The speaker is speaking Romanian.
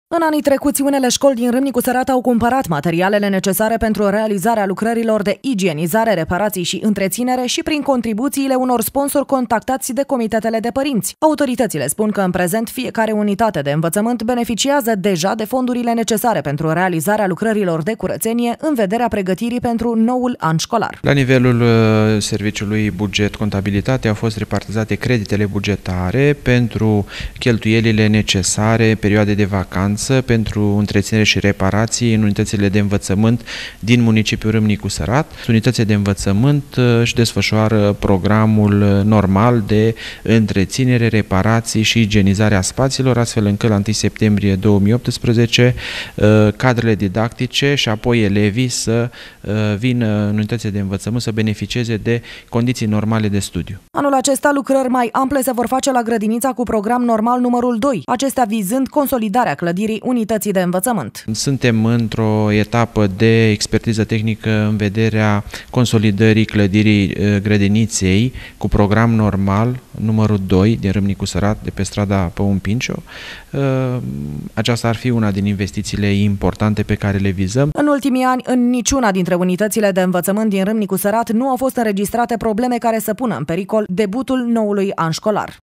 În anii trecuți, unele școli din Râmnicu Sărat au cumpărat materialele necesare pentru realizarea lucrărilor de igienizare, reparații și întreținere și prin contribuțiile unor sponsori contactați de comitetele de părinți. Autoritățile spun că în prezent fiecare unitate de învățământ beneficiază deja de fondurile necesare pentru realizarea lucrărilor de curățenie în vederea pregătirii pentru noul an școlar. La nivelul serviciului buget-contabilitate au fost repartizate creditele bugetare pentru cheltuielile necesare perioade de vacanță pentru întreținere și reparații în unitățile de învățământ din municipiul Râmnicu Sărat. Unitățile de învățământ își desfășoară programul normal de întreținere, reparații și igienizare a spațiilor, astfel încât la 1 septembrie 2018 cadrele didactice și apoi elevii să vină în unitățile de învățământ să beneficieze de condiții normale de studiu. Anul acesta lucrări mai ample se vor face la grădinița cu program normal numărul 2, acestea vizând consolidarea clădirii unității de învățământ. Suntem într-o etapă de expertiză tehnică în vederea consolidării clădirii grădiniței cu program normal numărul 2 din Râmnicu Sărat, de pe strada Păun Pincio. Aceasta ar fi una din investițiile importante pe care le vizăm. În ultimii ani, în niciuna dintre unitățile de învățământ din Râmnicu Sărat nu au fost înregistrate probleme care să pună în pericol debutul noului an școlar.